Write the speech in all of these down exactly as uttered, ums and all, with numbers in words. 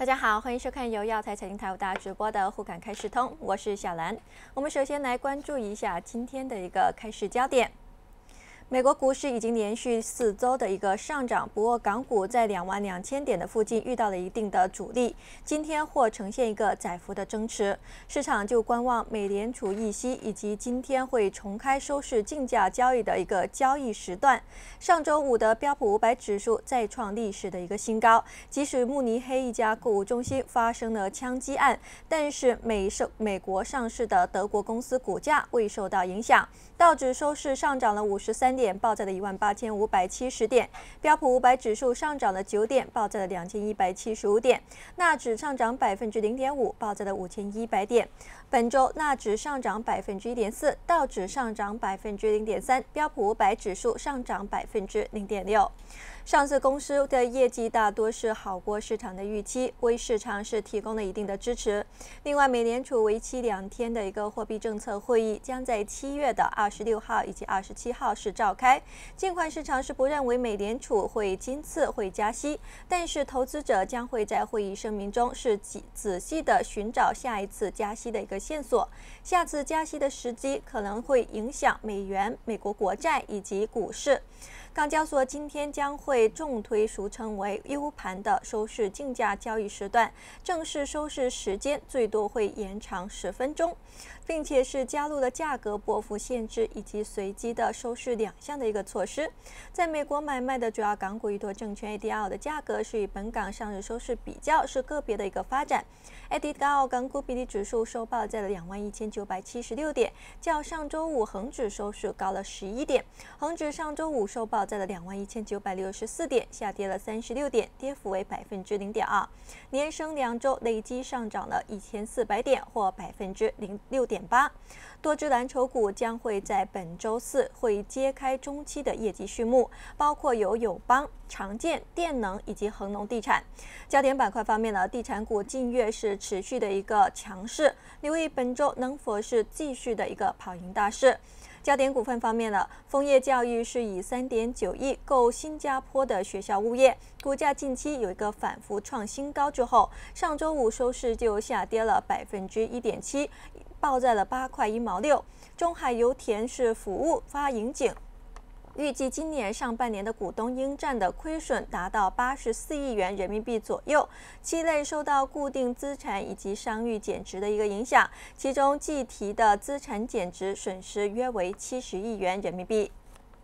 大家好，欢迎收看由耀才财经台五大直播的沪港开市通，我是小兰。我们首先来关注一下今天的一个开市焦点。美国股市已经连续四周的一个上涨，不过港股在两万两千点的附近遇到了一定的阻力，今天或呈现一个窄幅的增持。市场就观望美联储议息以及今天会重开收市竞价交易的一个交易时段。上周五的标普五百指数再创历史的一个新高，即使慕尼黑一家购物中心发生了枪击案，但是美受美国上市的德国公司股价未受到影响。道指收市上涨了五十三点，报在了一万八千五百七十点；标普五百指数上涨了九点，报在了两千一百七十五点；纳指上涨百分之零点五，报在了五千一百点。本周纳指上涨百分之一点四，道指上涨百分之零点三，标普五百指数上涨百分之零点六。上市公司的业绩大多是好过市场的预期，为市场是提供了一定的支持。另外，美联储为期两天的一个货币政策会议将在七月的二十六号以及二十七号是召开。尽管市场是不认为美联储会今次会加息，但是投资者将会在会议声明中是仔细的寻找下一次加息的一个线索。下次加息的时机可能会影响美元、美国国债以及股市。港交所今天将会重推俗称为 U 盘的收市竞价交易时段，正式收市时间最多会延长十分钟，并且是加入了价格波幅限制以及随机的收市两项的一个措施。在美国买卖的主要港股依托证券 A D R 的价格是与本港上日收市比较是个别的一个发展。A D R 港股比例指数收报在了两万一千九百七十六点，较上周五恒指收市高了十一点，恒指上周五收报在了两万一千九百六十四点，下跌了三十六点，跌幅为百分之零点二，连升两周，累计上涨了一千四百点，或百分之零六点八。多只蓝筹股将会在本周四会揭开中期的业绩序幕，包括有友邦、长建、电能以及恒隆地产。焦点板块方面呢，地产股近月是持续的一个强势，留意本周能否是继续的一个跑赢大势。焦点股份方面呢，枫叶教育是以 三点九亿购新加坡的学校物业，股价近期有一个反复创新高之后，上周五收市就下跌了百分之一点七，报在了八块一毛六。中海油田是服务发盈警，预计今年上半年的股东应占的亏损达到八十四亿元人民币左右。七类受到固定资产以及商誉减值的一个影响，其中计提的资产减值损失约为七十亿元人民币。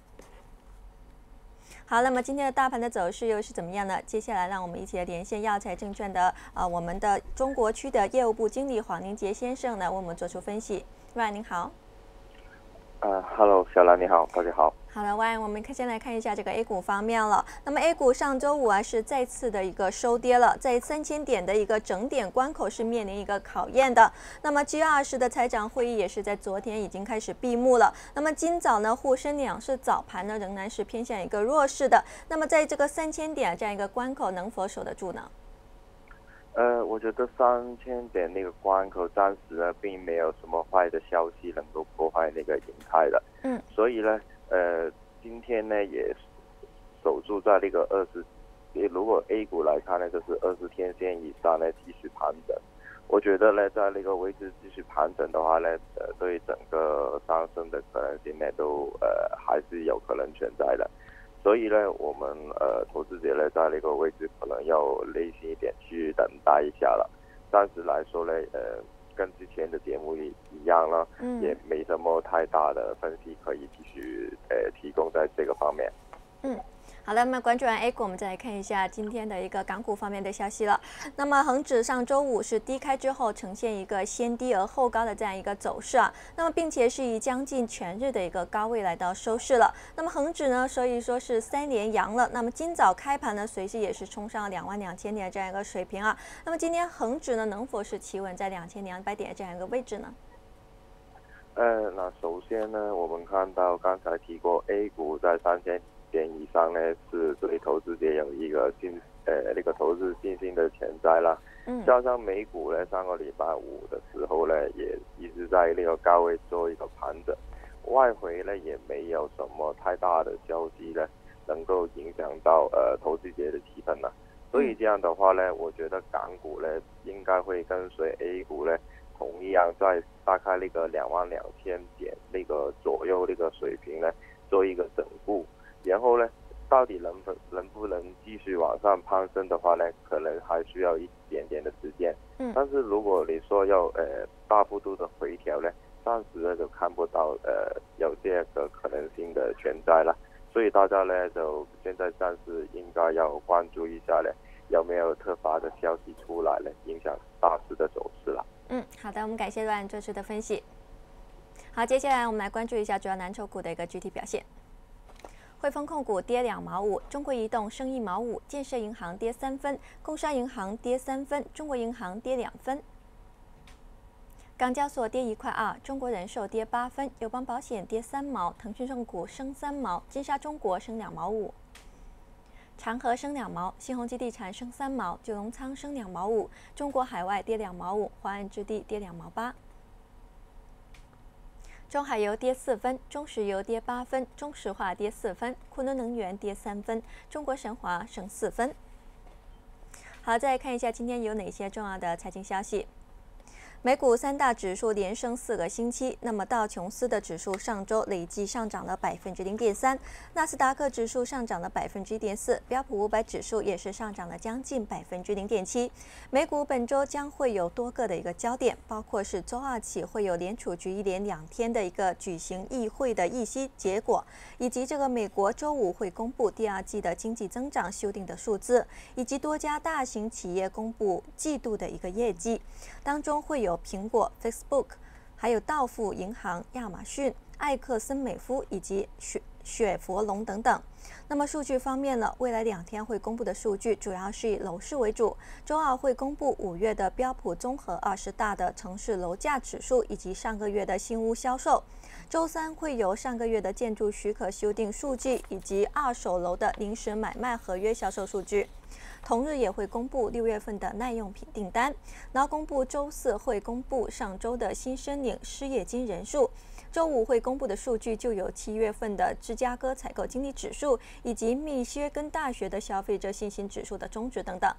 好，那么今天的大盘的走势又是怎么样呢？接下来让我们一起来连线耀才证券的呃我们的中国区的业务部经理黄宁杰先生呢，为我们做出分析。喂，您好。 呃 ，Hello， 小兰你好，大家好。 好了，喂，我们先来看一下这个 A 股方面了。那么 A 股上周五啊是再次的一个收跌了，在三千点的一个整点关口是面临一个考验的。那么 G 二十 的财长会议也是在昨天已经开始闭幕了。那么今早呢，沪深两市早盘呢仍然是偏向一个弱势的。那么在这个三千点这样一个关口能否守得住呢？ 呃，我觉得三千点那个关口暂时呢并没有什么坏的消息能够破坏那个形态的，嗯，所以呢，呃，今天呢也守住在那个二十，如果 A 股来看呢，就是二十天线以上呢继续盘整。我觉得呢，在那个位置继续盘整的话呢，呃，对整个上升的可能性呢都呃还是有可能存在的。所以呢，我们呃投资者呢在那个位置可能要耐心一点去等待一下了。暂时来说呢，呃，跟之前的节目一一样了，嗯，也没什么太大的分析可以继续呃提供在这个方面。 嗯。好了，那么关注完 A 股，我们再来看一下今天的一个港股方面的消息了。那么恒指上周五是低开之后呈现一个先低而后高的这样一个走势啊，那么并且是以将近全日的一个高位来到收市了。那么恒指呢，所以说是三连阳了。那么今早开盘呢，随即也是冲上两万两千点这样一个水平啊。那么今天恒指呢，能否是企稳在两千两百点这样一个位置呢？ 呃，那首先呢，我们看到刚才提过 A 股在三千点以上呢，是对投资者有一个信呃那个投资信心的潜在啦。嗯，加上美股呢，上个礼拜五的时候呢，也一直在那个高位做一个盘整，外汇呢也没有什么太大的消息呢，能够影响到呃投资者的气氛呢。 所以这样的话呢，我觉得港股呢应该会跟随 A 股呢同一样，在大概那个两万两千点那个左右那个水平呢做一个整固，然后呢，到底能不能不能继续往上攀升的话呢，可能还需要一点点的时间。嗯，但是如果你说要呃大幅度的回调呢，暂时呢就看不到呃有这个可能性的存在了。所以大家呢，就现在暂时应该要关注一下呢，有没有特发的消息出来呢，影响大市的走势了。 嗯，好的，我们感谢阮这次的分析。好，接下来我们来关注一下主要蓝筹股的一个具体表现。汇丰控股跌两毛五，中国移动升一毛五，建设银行跌三分，工商银行跌三分，中国银行跌两分。港交所跌一块二，中国人寿跌八分，友邦保险跌三毛，腾讯控股升三毛，金沙中国升两毛五，长和升两毛，新鸿基地产升三毛，九龙仓升两毛五，中国海外跌两毛五，华安置地跌两毛八。中海油跌四分，中石油跌八分，中石化跌四分，昆仑能源跌三分，中国神华升四分。好，再来看一下今天有哪些重要的财经消息。美股三大指数连升四个星期，那么道琼斯的指数上周累计上涨了百分之零点三，纳斯达克指数上涨了百分之一点四，标普五百指数也是上涨了将近百分之零点七。美股本周将会有多个的一个焦点，包括是周二起会有联储局一连两天的一个举行议会的议息结果，以及这个美国周五会公布第二季的经济增长修订的数字，以及多家大型企业公布季度的一个业绩，当中会有苹果、Facebook， 还有道富银行、亚马逊、艾克森美孚以及雪雪佛龙等等。那么数据方面呢，未来两天会公布的数据主要是以楼市为主。周二会公布五月的标普综合二十大的城市楼价指数以及上个月的新屋销售。周三会有上个月的建筑许可修订数据以及二手楼的临时买卖合约销售数据。同日也会公布六月份的耐用品订单，然后公布周四会公布上周的新申领失业金人数，周五会公布的数据就有七月份的芝加哥采购经理指数以及密歇根大学的消费者信心指数的终值等等。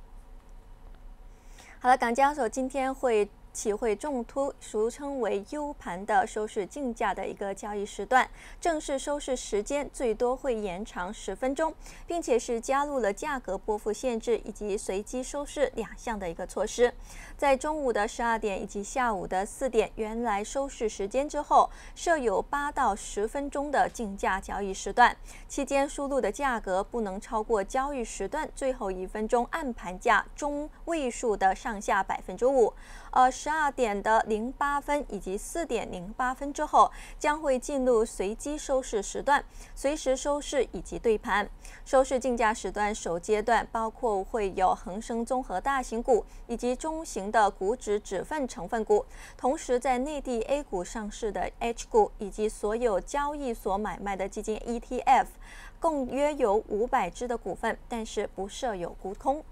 好了，港交所今天会起会重突，俗称为 U 盘的收市竞价的一个交易时段，正式收市时间最多会延长十分钟，并且是加入了价格波幅限制以及随机收市两项的一个措施。在中午的十二点以及下午的四点原来收市时间之后，设有八到十分钟的竞价交易时段，期间输入的价格不能超过交易时段最后一分钟按盘价中位数的上下百分之五。呃，十二点的零八分以及四点零八分之后，将会进入随机收市时段，随时收市以及对盘。收市竞价时段首阶段包括会有恒生综合大型股以及中型的股指指份成分股，同时在内地 A 股上市的 H 股以及所有交易所买卖的基金 E T F， 共约有五百只的股份，但是不设有沽空。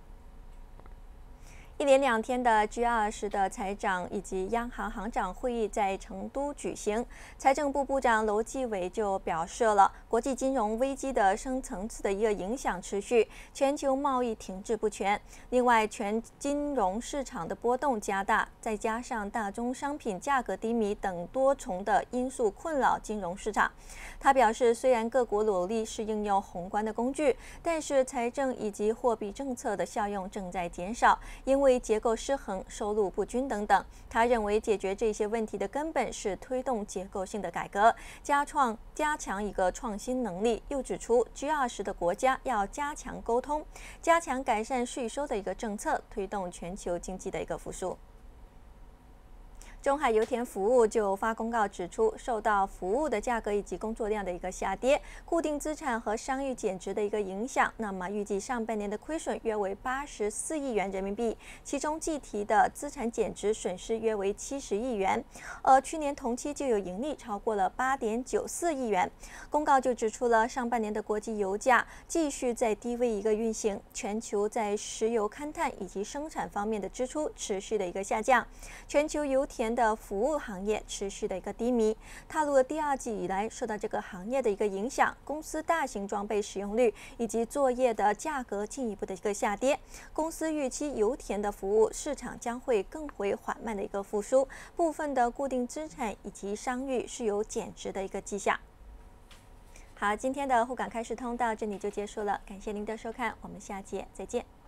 一连两天的 G 二十 的财长以及央行行长会议在成都举行，财政部部长楼继伟就表示了，国际金融危机的深层次的一个影响持续，全球贸易停滞不前，另外全金融市场的波动加大，再加上大宗商品价格低迷等多重的因素困扰金融市场。他表示，虽然各国努力是应用宏观的工具，但是财政以及货币政策的效用正在减少，因为结构失衡、收入不均等等。他认为解决这些问题的根本是推动结构性的改革，加创加强一个创新能力。又指出 G 二十 的国家要加强沟通，加强改善税收的一个政策，推动全球经济的一个复苏。中海油田服务就发公告指出，受到服务的价格以及工作量的一个下跌、固定资产和商誉减值的一个影响，那么预计上半年的亏损约为八十四亿元人民币，其中计提的资产减值损失约为七十亿元，而去年同期就有盈利超过了八点九四亿元。公告就指出了上半年的国际油价继续在低位一个运行，全球在石油勘探以及生产方面的支出持续的一个下降，全球油田田的服务行业持续的一个低迷。踏入了第二季以来，受到这个行业的一个影响，公司大型装备使用率以及作业的价格进一步的一个下跌。公司预期油田的服务市场将会更为缓慢的一个复苏，部分的固定资产以及商誉是有减值的一个迹象。好，今天的沪港开市通到这里就结束了，感谢您的收看，我们下节再见。